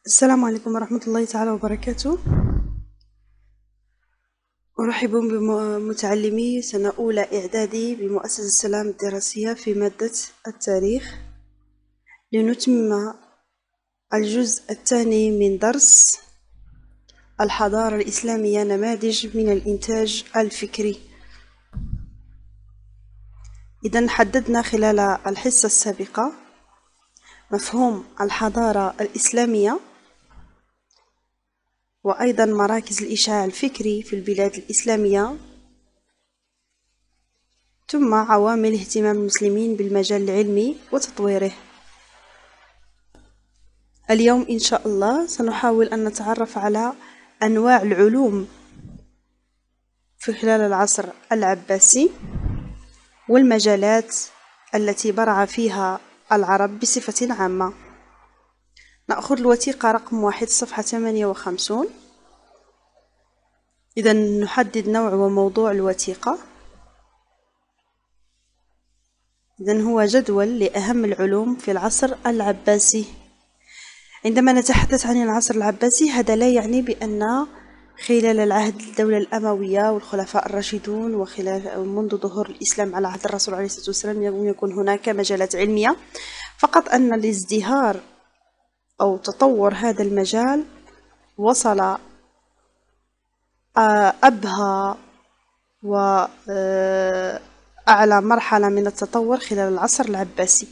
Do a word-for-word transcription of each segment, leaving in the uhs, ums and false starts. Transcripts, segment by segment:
السلام عليكم ورحمة الله تعالى وبركاته. أرحب بمتعلمي سنة أولى إعدادي بمؤسسة السلام الدراسية في مادة التاريخ، لنتمم الجزء الثاني من درس الحضارة الإسلامية، نماذج من الإنتاج الفكري. إذن حددنا خلال الحصة السابقة مفهوم الحضارة الإسلامية وأيضا مراكز الإشعاع الفكري في البلاد الإسلامية، ثم عوامل اهتمام المسلمين بالمجال العلمي وتطويره. اليوم إن شاء الله سنحاول أن نتعرف على أنواع العلوم في خلال العصر العباسي والمجالات التي برع فيها العرب بصفة عامة. نأخذ الوثيقة رقم واحد صفحة ثمانية وخمسون. إذا نحدد نوع وموضوع الوثيقة. إذن هو جدول لأهم العلوم في العصر العباسي. عندما نتحدث عن العصر العباسي هذا لا يعني بأن خلال العهد الدولة الأموية والخلفاء الراشدون وخلال منذ ظهور الإسلام على عهد الرسول عليه الصلاة والسلام لم يكن هناك مجالات علمية، فقط أن الازدهار أو تطور هذا المجال وصل أبهى وأعلى مرحلة من التطور خلال العصر العباسي.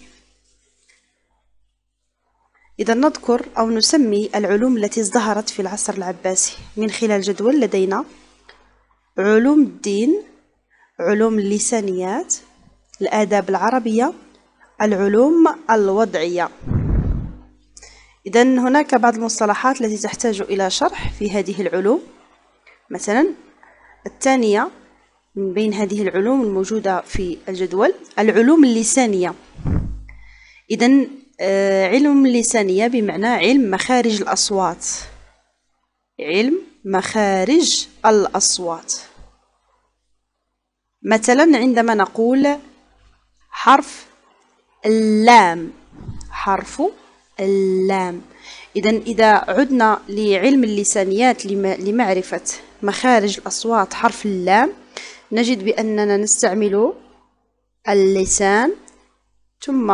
إذا نذكر أو نسمي العلوم التي ازدهرت في العصر العباسي من خلال جدول. لدينا علوم الدين، علوم اللسانيات، الآداب العربية، العلوم الوضعية. إذا هناك بعض المصطلحات التي تحتاج إلى شرح في هذه العلوم. مثلا الثانية من بين هذه العلوم الموجودة في الجدول العلوم اللسانية. إذن علم اللسانية بمعنى علم مخارج الأصوات، علم مخارج الأصوات. مثلا عندما نقول حرف اللام، حرف اللام. إذن إذا عدنا لعلم اللسانيات لمعرفة مخارج الأصوات حرف اللام، نجد بأننا نستعمل اللسان ثم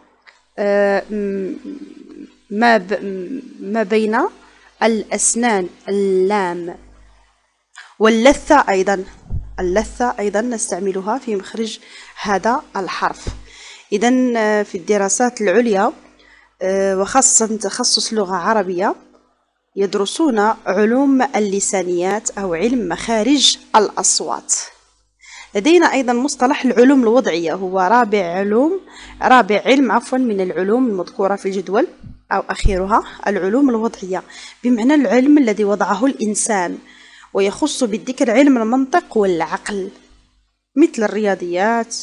ما ما بين الأسنان اللام، واللثة أيضا، اللثة أيضا نستعملها في مخرج هذا الحرف. إذن في الدراسات العليا وخاصة تخصص لغة عربية يدرسون علوم اللسانيات أو علم مخارج الأصوات. لدينا أيضا مصطلح العلوم الوضعية، هو رابع علوم رابع علم عفوا من العلوم المذكورة في الجدول أو أخيرها، العلوم الوضعية بمعنى العلم الذي وضعه الإنسان، ويخص بالذكر علم المنطق والعقل مثل الرياضيات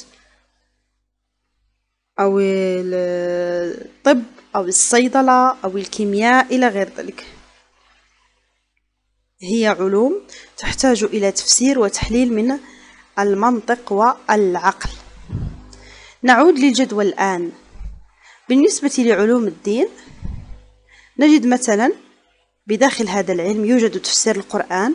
أو الطب أو الصيدلة أو الكيمياء إلى غير ذلك. هي علوم تحتاج إلى تفسير وتحليل من المنطق والعقل. نعود للجدول الآن. بالنسبة لعلوم الدين نجد مثلا بداخل هذا العلم يوجد تفسير القرآن،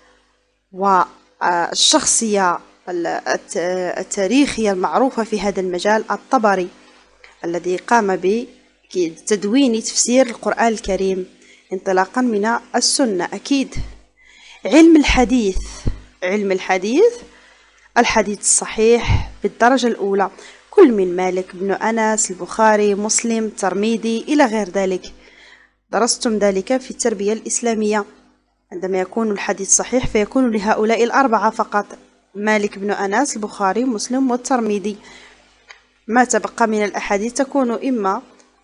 والشخصية التاريخية المعروفة في هذا المجال الطبري الذي قام بتدوين تفسير القرآن الكريم انطلاقا من السنة. أكيد علم الحديث، علم الحديث الحديث الصحيح بالدرجة الأولى، كل من مالك بن أنس، البخاري، مسلم، الترمذي إلى غير ذلك. درستم ذلك في التربية الإسلامية. عندما يكون الحديث صحيح فيكون لهؤلاء الأربعة فقط، مالك بن أنس، البخاري، مسلم، والترمذي. ما تبقى من الأحاديث تكون إما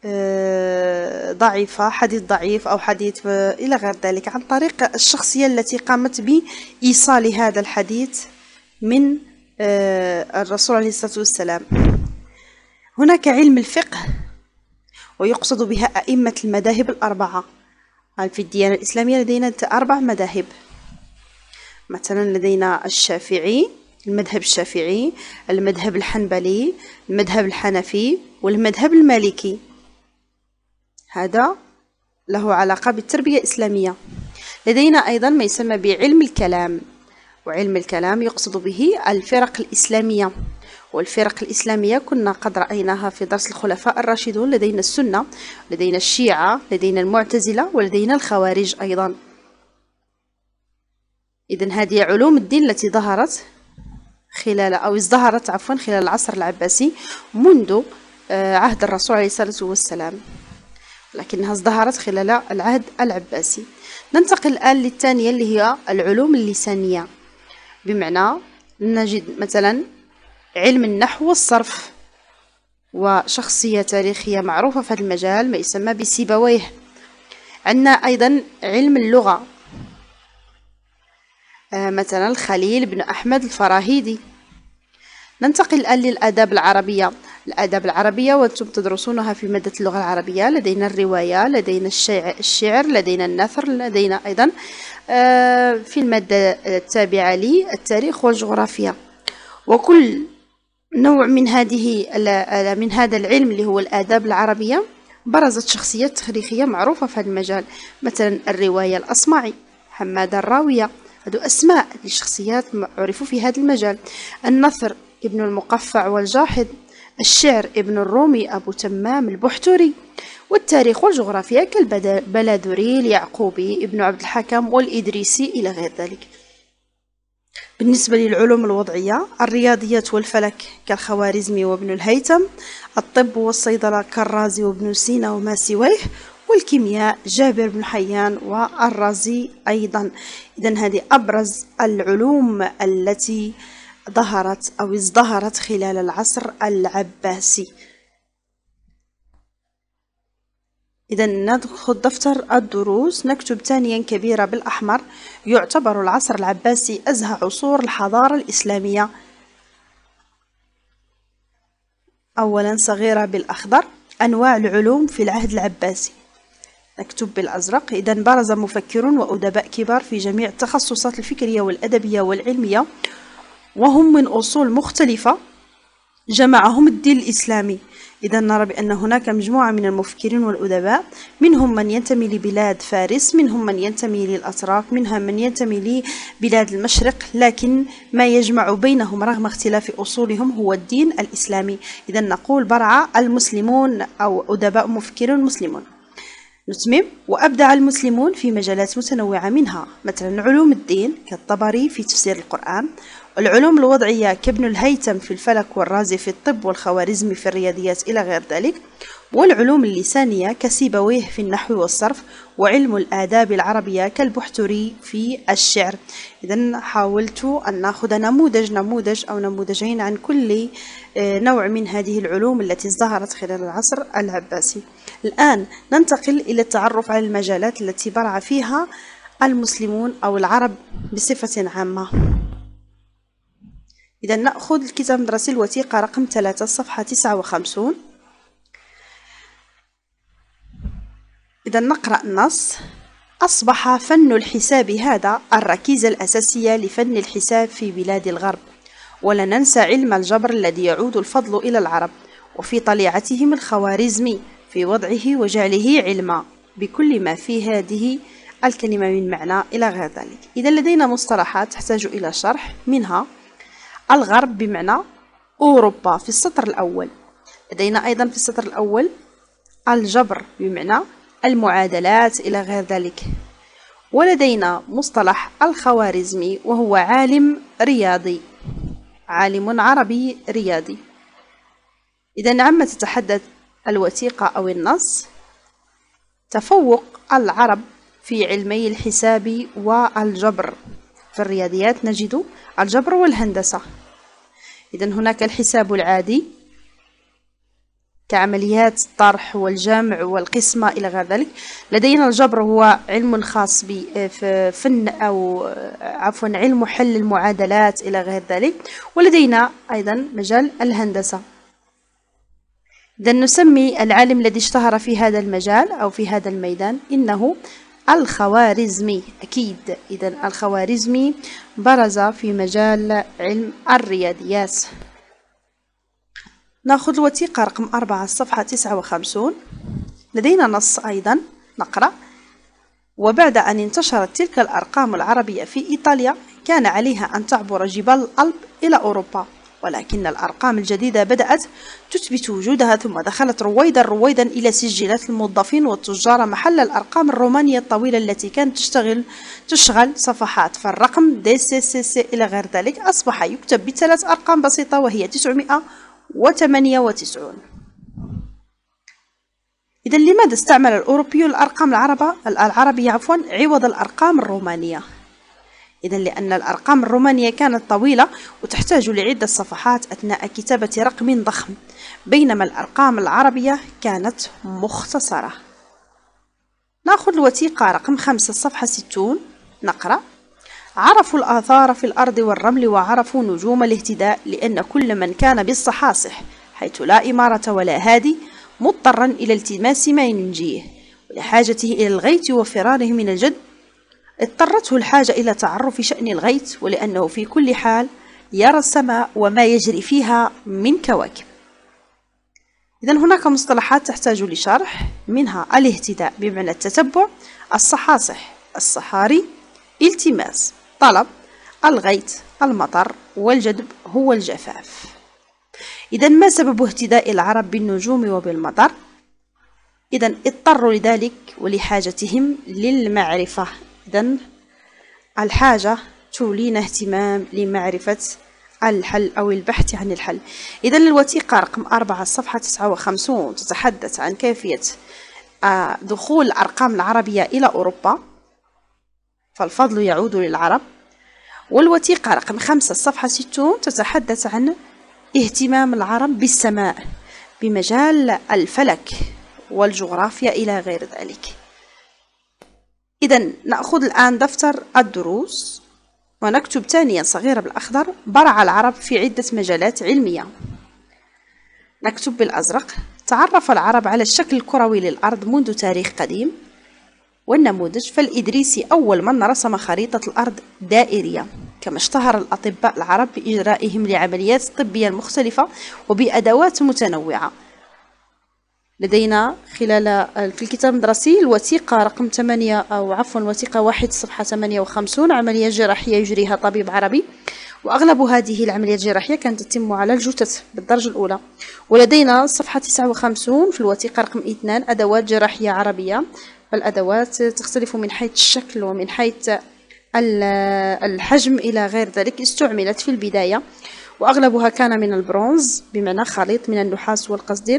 ضعيفة، حديث ضعيف أو حديث إلى غير ذلك، عن طريق الشخصية التي قامت بإيصال هذا الحديث من الرسول عليه الصلاة والسلام. هناك علم الفقه، ويقصد بها أئمة المذاهب الأربعة. في الديانة الإسلامية لدينا أربع مذاهب. مثلا لدينا الشافعي، المذهب الشافعي، المذهب الحنبلي، المذهب الحنفي، والمذهب المالكي. هذا له علاقة بالتربية الإسلامية. لدينا أيضا ما يسمى بعلم الكلام، وعلم الكلام يقصد به الفرق الإسلامية. والفرق الإسلامية كنا قد رأيناها في درس الخلفاء الراشدون. لدينا السنة، لدينا الشيعة، لدينا المعتزلة، ولدينا الخوارج أيضا. إذن هذه علوم الدين التي ظهرت خلال أو ازدهرت عفوا خلال العصر العباسي منذ عهد الرسول عليه الصلاة والسلام، لكنها ازدهرت خلال العهد العباسي. ننتقل الآن للثانية اللي هي العلوم اللسانية، بمعنى نجد مثلا علم النحو والصرف، وشخصية تاريخية معروفة في هذا المجال ما يسمى بسيبويه. عندنا أيضا علم اللغة، آه مثلا الخليل بن أحمد الفراهيدي. ننتقل الآن للآداب العربية. الآداب العربية وأنتم تدرسونها في مادة اللغة العربية، لدينا الرواية، لدينا الشعر، لدينا النثر، لدينا أيضا آه في المادة التابعة لي التاريخ والجغرافيا. وكل نوع من هذه من هذا العلم اللي هو الآداب العربية برزت شخصيات تاريخية معروفة في هذا المجال، مثلا الرواية الأصمعي، حماد الراوية، هذو أسماء لشخصيات عرفوا في هذا المجال. النثر ابن المقفع والجاحظ، الشعر ابن الرومي أبو تمام البحتري، والتاريخ والجغرافيا كالبلادري اليعقوبي ابن عبد الحكم والإدريسي إلى غير ذلك. بالنسبة للعلوم الوضعية، الرياضيات والفلك كالخوارزمي وابن الهيثم، الطب والصيدلة كالرازي وابن سينا وما سويه، والكيمياء جابر بن حيان والرازي أيضا. إذن هذه أبرز العلوم التي ظهرت أو ازدهرت خلال العصر العباسي. إذا ندخل دفتر الدروس، نكتب ثانيا كبيرة بالأحمر: يعتبر العصر العباسي أزهى عصور الحضارة الإسلامية. أولا صغيرة بالأخضر: أنواع العلوم في العهد العباسي. نكتب بالأزرق: إذا برز مفكرون وأدباء كبار في جميع التخصصات الفكرية والأدبية والعلمية، وهم من أصول مختلفة جمعهم الدين الإسلامي. إذا نرى بأن هناك مجموعة من المفكرين والأدباء، منهم من ينتمي لبلاد فارس، منهم من ينتمي للأتراك، منهم من ينتمي لبلاد المشرق، لكن ما يجمع بينهم رغم اختلاف أصولهم هو الدين الإسلامي. إذا نقول برع المسلمون أو أدباء مفكرون مسلمون. نتمم: وأبدع المسلمون في مجالات متنوعة، منها مثلا علوم الدين كالطبري في تفسير القرآن، العلوم الوضعية كابن الهيثم في الفلك والرازي في الطب والخوارزمي في الرياضيات إلى غير ذلك، والعلوم اللسانية كسيبويه في النحو والصرف، وعلم الآداب العربية كالبحتري في الشعر. إذن حاولت أن نأخذ نموذج نموذج أو نموذجين عن كل نوع من هذه العلوم التي ازدهرت خلال العصر العباسي. الآن ننتقل إلى التعرف على المجالات التي برع فيها المسلمون أو العرب بصفة عامة. إذا نأخذ الكتاب المدرسي الوثيقة رقم ثلاثة صفحة تسعة وخمسين. إذا نقرأ النص: أصبح فن الحساب هذا الركيزة الأساسية لفن الحساب في بلاد الغرب، ولا ننسى علم الجبر الذي يعود الفضل إلى العرب، وفي طليعتهم الخوارزمي في وضعه وجعله علما بكل ما في هذه الكلمة من معنى إلى غير ذلك. إذا لدينا مصطلحات تحتاج إلى شرح، منها الغرب بمعنى أوروبا في السطر الأول. لدينا أيضا في السطر الأول الجبر بمعنى المعادلات إلى غير ذلك. ولدينا مصطلح الخوارزمي وهو عالم رياضي، عالم عربي رياضي. إذا عما تتحدث الوثيقة أو النص: تفوق العرب في علمي الحساب والجبر. في الرياضيات نجد الجبر والهندسة. إذن هناك الحساب العادي كعمليات الطرح والجمع والقسمة إلى غير ذلك. لدينا الجبر هو علم خاص بفن أو عفوا علم حل المعادلات إلى غير ذلك. ولدينا أيضا مجال الهندسة. إذن نسمي العالم الذي اشتهر في هذا المجال أو في هذا الميدان إنه الخوارزمي أكيد. إذن الخوارزمي برز في مجال علم الرياضيات. نأخذ الوثيقة رقم أربعة الصفحة تسعة وخمسين. لدينا نص أيضا: نقرأ: وبعد أن انتشرت تلك الأرقام العربية في إيطاليا كان عليها أن تعبر جبال الألب إلى أوروبا، ولكن الأرقام الجديدة بدأت تثبت وجودها، ثم دخلت رويدا رويدا إلى سجلات الموظفين والتجار محل الأرقام الرومانية الطويلة التي كانت تشتغل تشغل صفحات. فالرقم دي سي سي سي إلى غير ذلك أصبح يكتب بثلاث أرقام بسيطة وهي تسعمائة وثمانية وتسعون. إذا لماذا استعمل الأوروبيون الأرقام العربة العربية عفوا عوض الأرقام الرومانية؟ إذا لأن الأرقام الرومانية كانت طويلة وتحتاج لعدة صفحات أثناء كتابة رقم ضخم، بينما الأرقام العربية كانت مختصرة. نأخذ الوثيقة رقم خمسة صفحة ستون. نقرأ: عرفوا الآثار في الأرض والرمل وعرفوا نجوم الاهتداء، لأن كل من كان بالصحاصح حيث لا إمارة ولا هادي مضطرا إلى التماس ما ينجيه، ولحاجته إلى الغيث وفراره من الجد اضطرته الحاجة إلى تعرف شأن الغيث، ولأنه في كل حال يرى السماء وما يجري فيها من كواكب. إذا هناك مصطلحات تحتاج لشرح، منها الاهتداء بمعنى التتبع، الصحاصح الصحاري، التماس طلب، الغيث المطر، والجدب هو الجفاف. إذا ما سبب اهتداء العرب بالنجوم وبالمطر؟ إذا اضطروا لذلك ولحاجتهم للمعرفة. إذا الحاجة تولينا اهتمام لمعرفة الحل أو البحث عن الحل. إذا الوثيقة رقم أربعة الصفحة تسعة وخمسون تتحدث عن كيفية دخول الأرقام العربية إلى أوروبا، فالفضل يعود للعرب. والوثيقة رقم خمسة الصفحة ستون تتحدث عن اهتمام العرب بالسماء بمجال الفلك والجغرافيا إلى غير ذلك. إذا نأخذ الآن دفتر الدروس ونكتب ثانيا صغيرة بالأخضر: برع العرب في عدة مجالات علمية. نكتب بالأزرق: تعرف العرب على الشكل الكروي للأرض منذ تاريخ قديم. والنموذج: فالإدريسي أول من رسم خريطة الأرض دائرية، كما اشتهر الأطباء العرب بإجرائهم لعمليات طبية مختلفة وبأدوات متنوعة. لدينا خلال في الكتاب الدراسي الوثيقة رقم ثمانية أو عفوا الوثيقة واحد صفحة ثمانية وخمسون: عملية جراحية يجريها طبيب عربي، وأغلب هذه العمليات الجراحية كانت تتم على الجثث بالدرجة الأولى. ولدينا صفحة تسعة وخمسون في الوثيقة رقم اثنان: أدوات جراحية عربية. فالأدوات تختلف من حيث الشكل ومن حيث الحجم إلى غير ذلك. استعملت في البداية وأغلبها كان من البرونز بمعنى خليط من النحاس والقصدير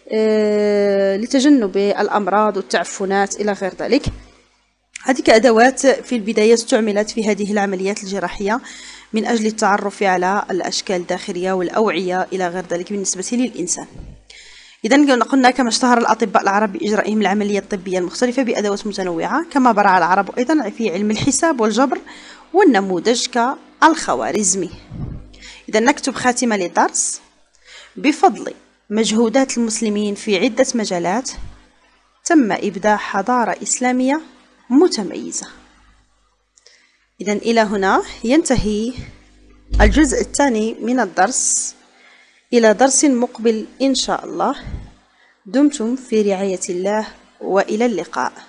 لتجنب الأمراض والتعفنات إلى غير ذلك. هذه أدوات في البداية استعملت في هذه العمليات الجراحية من أجل التعرف على الأشكال الداخلية والأوعية إلى غير ذلك بالنسبة للإنسان. إذا قلنا كما اشتهر الأطباء العرب بإجرائهم العمليات الطبية المختلفة بأدوات متنوعة، كما برع العرب أيضا في علم الحساب والجبر والنموذج كالخوارزمي. إذا نكتب خاتمة للدرس: بفضل مجهودات المسلمين في عدة مجالات تم إبداع حضارة إسلامية متميزة. إذا إلى هنا ينتهي الجزء الثاني من الدرس. إلى درس مقبل إن شاء الله. دمتم في رعاية الله وإلى اللقاء.